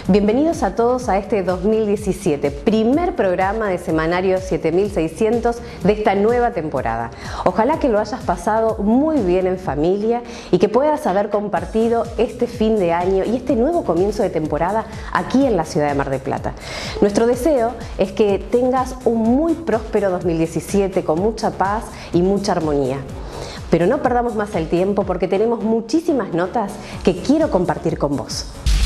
Bienvenidos a todos a este 2017, primer programa de Semanario 7600 de esta nueva temporada. Ojalá que lo hayas pasado muy bien en familia y que puedas haber compartido este fin de año y este nuevo comienzo de temporada aquí en la ciudad de Mar del Plata. Nuestro deseo es que tengas un muy próspero 2017 con mucha paz y mucha armonía. Pero no perdamos más el tiempo porque tenemos muchísimas notas que quiero compartir con vos.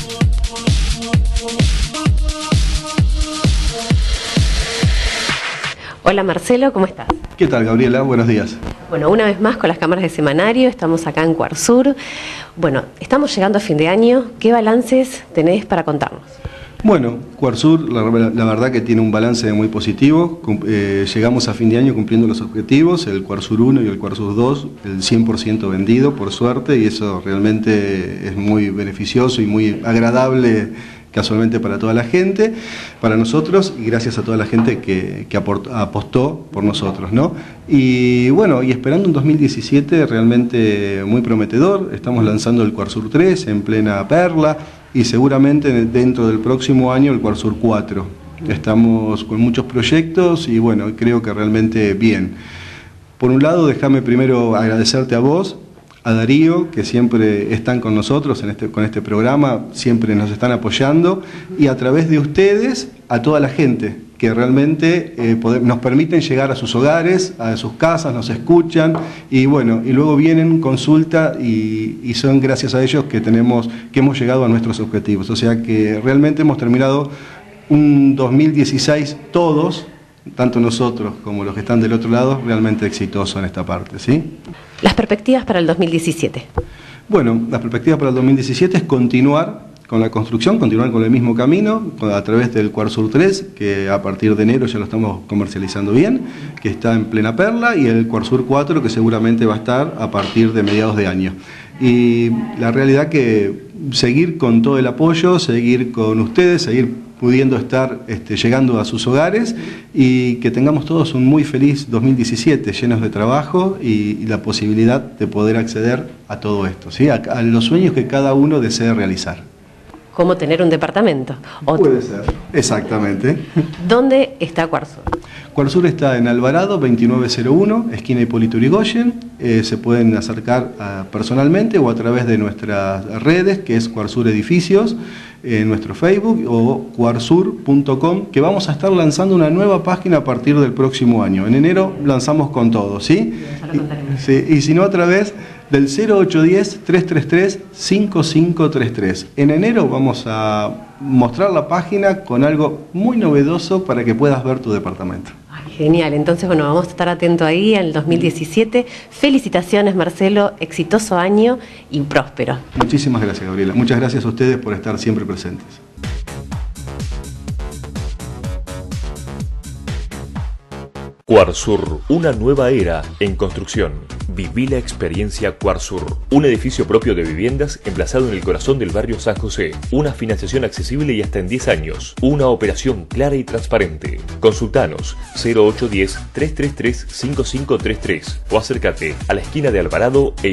Hola Marcelo, ¿cómo estás? ¿Qué tal, Gabriela? Buenos días. Bueno, una vez más con las cámaras de Semanario, estamos acá en Cuarsur. Bueno, estamos llegando a fin de año. ¿Qué balances tenés para contarnos? Bueno, Cuarsur la verdad que tiene un balance muy positivo. Llegamos a fin de año cumpliendo los objetivos, el Cuarsur 1 y el Cuarsur 2, el 100% vendido por suerte, y eso realmente es muy beneficioso y muy agradable casualmente para toda la gente, para nosotros y gracias a toda la gente que apostó por nosotros, ¿no? Y bueno, y esperando un 2017 realmente muy prometedor. Estamos lanzando el Cuarsur 3 en plena perla y seguramente dentro del próximo año el Cuarsur 4. Estamos con muchos proyectos y bueno, creo que realmente bien. Por un lado, déjame primero agradecerte a vos, a Darío, que siempre están con nosotros con este programa, siempre nos están apoyando, y a través de ustedes, a toda la gente que realmente nos permiten llegar a sus hogares, a sus casas, nos escuchan, y bueno, y luego vienen, consulta, y son gracias a ellos que hemos llegado a nuestros objetivos. O sea que realmente hemos terminado un 2016 todos, tanto nosotros como los que están del otro lado, realmente exitoso en esta parte, ¿sí? Las perspectivas para el 2017. Bueno, las perspectivas para el 2017 es continuar con la construcción, continuar con el mismo camino, a través del Cuarsur 3, que a partir de enero ya lo estamos comercializando bien, que está en plena perla, y el Cuarsur 4, que seguramente va a estar a partir de mediados de año. Y la realidad que seguir con todo el apoyo, seguir con ustedes, seguir pudiendo estar llegando a sus hogares y que tengamos todos un muy feliz 2017 llenos de trabajo y la posibilidad de poder acceder a todo esto, ¿sí? A los sueños que cada uno desee realizar. ¿Cómo tener un departamento? Puede ser, exactamente. ¿Dónde está Cuarsur? Cuarsur está en Alvarado 2901, esquina Hipólito Yrigoyen. Se pueden acercar personalmente o a través de nuestras redes, que es Cuarsur Edificios, en nuestro Facebook o cuarsur.com, que vamos a estar lanzando una nueva página a partir del próximo año. En enero lanzamos con todo, ¿sí? Ya lo contaremos. Sí, y si no, a través del 0810-333-5533. En enero vamos a mostrar la página con algo muy novedoso para que puedas ver tu departamento. Ay, genial, entonces bueno, vamos a estar atentos ahí al 2017. Felicitaciones Marcelo, exitoso año y próspero. Muchísimas gracias, Gabriela. Muchas gracias a ustedes por estar siempre presentes. Cuarsur, una nueva era en construcción. Viví la experiencia Cuarsur. Un edificio propio de viviendas emplazado en el corazón del barrio San José. Una financiación accesible y hasta en 10 años. Una operación clara y transparente. Consultanos 0810-333-5533 o acércate a la esquina de Alvarado e